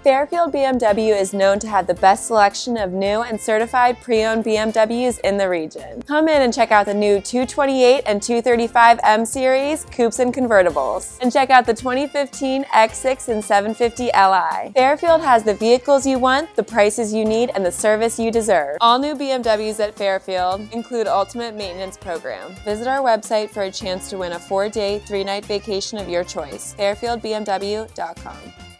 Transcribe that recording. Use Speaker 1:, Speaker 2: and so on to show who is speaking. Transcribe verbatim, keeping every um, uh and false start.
Speaker 1: Fairfield B M W is known to have the best selection of new and certified pre-owned B M Ws in the region. Come in and check out the new two twenty-eight and two thirty-five M Series coupes and convertibles. And check out the twenty fifteen X six and seven fifty L I. Fairfield has the vehicles you want, the prices you need, and the service you deserve. All new B M Ws at Fairfield include Ultimate Maintenance Program. Visit our website for a chance to win a four-day, three-night vacation of your choice. fairfield b m w dot com.